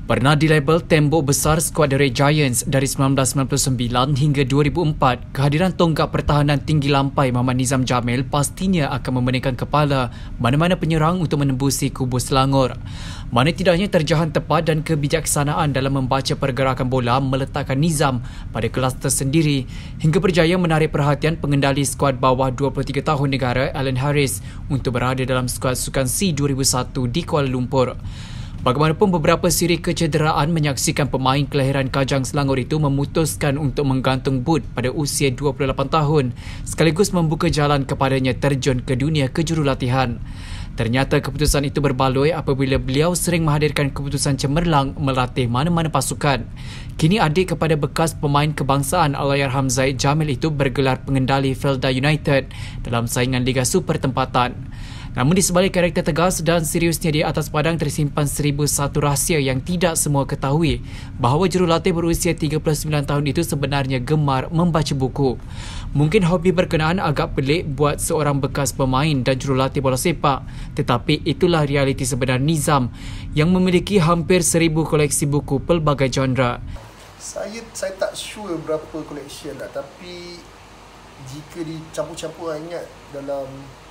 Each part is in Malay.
Pernah dilabel tembok besar skuad The Red Giants dari 1999 hingga 2004, kehadiran tonggak pertahanan tinggi lampai Muhammad Nizam Jamil pastinya akan memeningkan kepala mana-mana penyerang untuk menembusi kubu Selangor. Mana tidaknya terjahan tepat dan kebijaksanaan dalam membaca pergerakan bola meletakkan Nizam pada kelas tersendiri hingga berjaya menarik perhatian pengendali skuad bawah 23 tahun negara Alan Harris untuk berada dalam skuad Sukan C 2001 di Kuala Lumpur. Bagaimanapun, beberapa siri kecederaan menyaksikan pemain kelahiran Kajang Selangor itu memutuskan untuk menggantung boot pada usia 28 tahun sekaligus membuka jalan kepadanya terjun ke dunia kejurulatihan. Ternyata keputusan itu berbaloi apabila beliau sering menghadirkan keputusan cemerlang melatih mana-mana pasukan. Kini adik kepada bekas pemain kebangsaan Allahyarham Zaid Jamil itu bergelar pengendali Felda United dalam saingan Liga Super tempatan. Namun di sebalik karakter tegas dan seriusnya di atas padang tersimpan 1001 rahsia yang tidak semua ketahui, bahawa jurulatih berusia 39 tahun itu sebenarnya gemar membaca buku. Mungkin hobi berkenaan agak pelik buat seorang bekas pemain dan jurulatih bola sepak, tetapi itulah realiti sebenar Nizam yang memiliki hampir 1000 koleksi buku pelbagai genre. Saya tak sure berapa collection lah, tapi jika dicampur-campur ingat dalam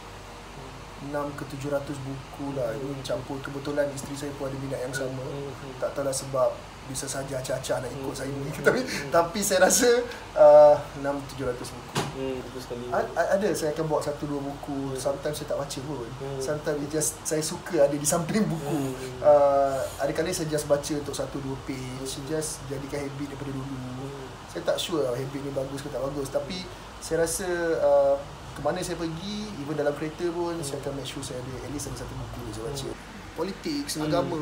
600 ke 700 buku lah. Ini campur, kebetulan isteri saya pun ada minat yang sama. Tak tahulah sebab bisa saja acah-acah nak ikut saya ni. Tapi saya rasa 600-700 buku. Ada saya akan bawa 1-2 buku. Sometimes saya tak baca pun. Sometimes just saya suka ada di samping buku. Ada kali saya just baca untuk 1-2 page, just jadikan habit daripada dulu. Saya tak sure habit ni bagus ke tak bagus, tapi saya rasa ke mana saya pergi, even dalam kereta pun saya akan make sure saya ada at least ada 1 buku yang saya baca. Politik, agama,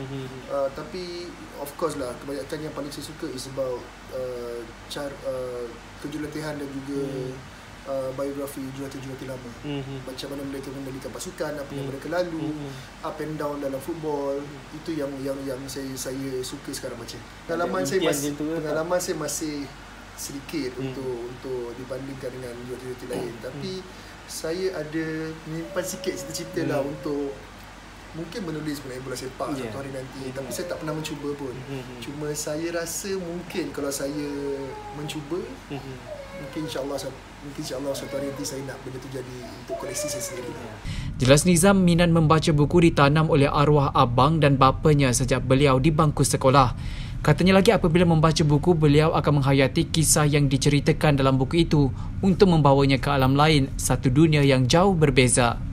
tapi of course lah kebanyakan yang paling saya suka is about kejurulatihan dan juga biografi jurulatih-jurulatih lama. Macam mana mereka mengendalikan pasukan, apa yang mereka lalu, up and down dalam football. Itu yang saya suka sekarang baca. Pengalaman saya masih sedikit untuk dibandingkan dengan jurulatih lain, tapi saya ada menyimpan sikit cita-cita lah untuk mungkin menulis mengenai bola sepak satu hari nanti, tapi saya tak pernah mencuba pun. Cuma saya rasa mungkin kalau saya mencuba, mungkin insyaAllah satu hari nanti saya nak benda tu jadi untuk koleksi saya sendiri. Jelas Nizam minat membaca buku ditanam oleh arwah abang dan bapanya sejak beliau di bangku sekolah. Katanya lagi apabila membaca buku, beliau akan menghayati kisah yang diceritakan dalam buku itu untuk membawanya ke alam lain, satu dunia yang jauh berbeza.